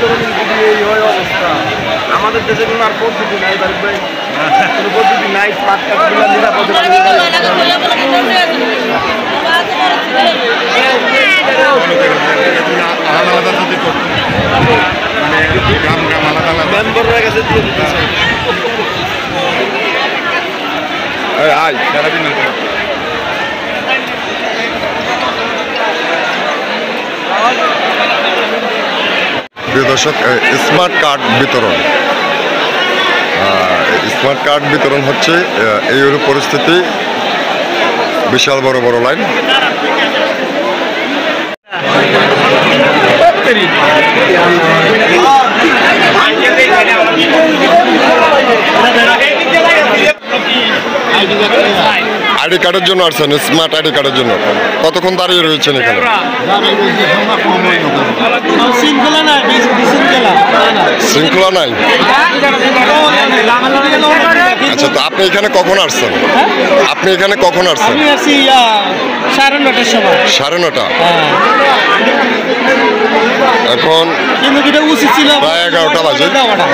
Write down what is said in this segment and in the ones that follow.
বিতরণের যদি এই হয় অবস্থা, আমাদের দেশে কোনো আর পদ্ধতি নাই ভাই, কোনো পদ্ধতি নাই। স্মার্ট কার্ডগুলো নিরাপদে আলাদা যদি করতো, মানে গ্রাম গ্রাম আলাদা আলাদা মেম্বাররা কাছে দিয়ে দিতেছে। আয় সারাদিন প্রিয় দর্শক, স্মার্ট কার্ড বিতরণ হচ্ছে। এই হলো পরিস্থিতি, বিশাল বড় বড় লাইন। আইডি কার্ডের জন্য আসছেন, স্মার্ট আইডি কার্ডের জন্য। কতক্ষণ দাঁড়িয়ে রয়েছেন এখানে? শৃঙ্খলা নাই। আচ্ছা, তো আপনি এখানে কখন আসছেন? আপনি এখানে কখন আসছেন? 9:30 সময়। 9:30। এখন প্রায় 11টা বাজে।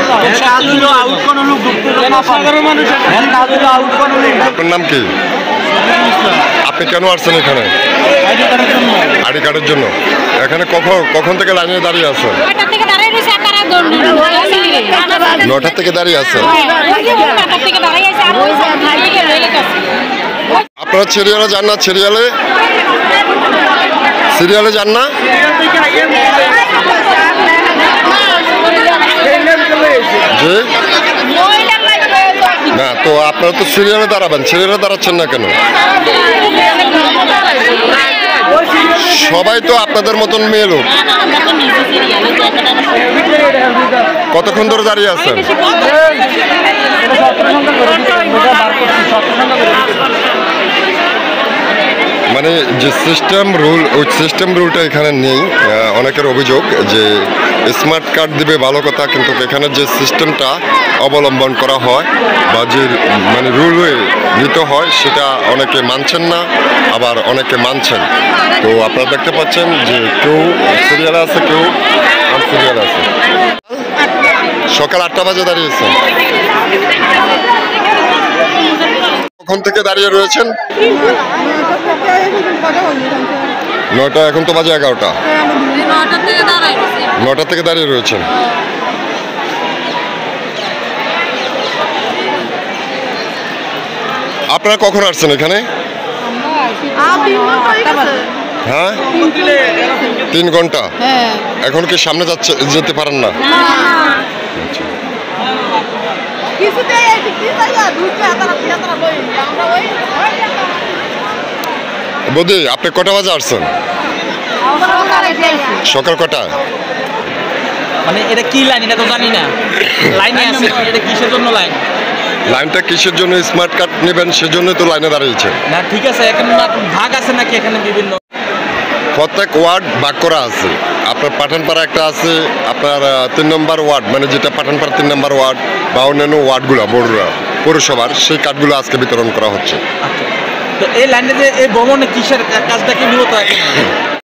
আপনার নাম কি? আপনি কেন আসছেন এখানে? আইডি কার্ডের জন্য। এখানে কখন থেকে লাইনে দাঁড়িয়ে আছেন? 9টা থেকে দাঁড়িয়ে আছেন। আপনারা সিরিয়ালে যান না? সিরিয়ালে যান না? জি না, তো আপনারা তো সিরিয়ালে দাঁড়াবেন, সিরিয়ালে দাঁড়াচ্ছেন না কেন? সবাই তো আপনাদের মতন মেয়ে লোক। কতক্ষণ ধরে দাঁড়িয়ে আছেন? মানে যে সিস্টেম রুলটা এখানে নেই। অনেকের অভিযোগ যে স্মার্ট কার্ড দিবে ভালো কথা, কিন্তু এখানে যে সিস্টেমটা অবলম্বন করা হয় বা যে মানে রুল নিতে হয় সেটা অনেকে মানছেন না, আবার অনেকে মানছেন। তো আপনারা দেখতে পাচ্ছেন যে কেউ সিরিয়ালে আছে, কেউ আনসিরিয়ালে আছে। সকাল 8টা বাজে দাঁড়িয়েছেন। কখন থেকে দাঁড়িয়ে রয়েছেন? 9টা, এখন তো বাজে 11টা। 9টা থেকে দাঁড়িয়ে রয়েছেন। আপনারা কখন আসছেন এখানে? হ্যাঁ, 3 ঘন্টা। এখন কি সামনে যেতে পারেন না? বৌদি, আপনি কটা বাজে আসছেন? সকাল কটা? মানে এটা কি লাইন এটা তো জানি না। লাইনে আছে, এটা কিসের জন্য লাইন? লাইনটা কিসের জন্য? স্মার্ট কার্ড নেবেন সেজন্যই তো লাইনে দাঁড়িয়েছে। না ঠিক আছে, এখন ভাগ আছে নাকি এখানে বিভিন্ন? প্রত্যেক ওয়ার্ড ভাগ করা আছে। আপনার পাঠানপাড়া একটা আছে, আপনার 3 নম্বর ওয়ার্ড, মানে যেটা পাঠানপাড়া 3 নম্বর ওয়ার্ড বা অন্যান্য ওয়ার্ডগুলো বড়রা পৌরসভার, সেই কার্ডগুলো আজকে বিতরণ করা হচ্ছে। আচ্ছা, তো এই লাইনে যে এই ভ্রমণে কিসের কাজটা কি মূলত?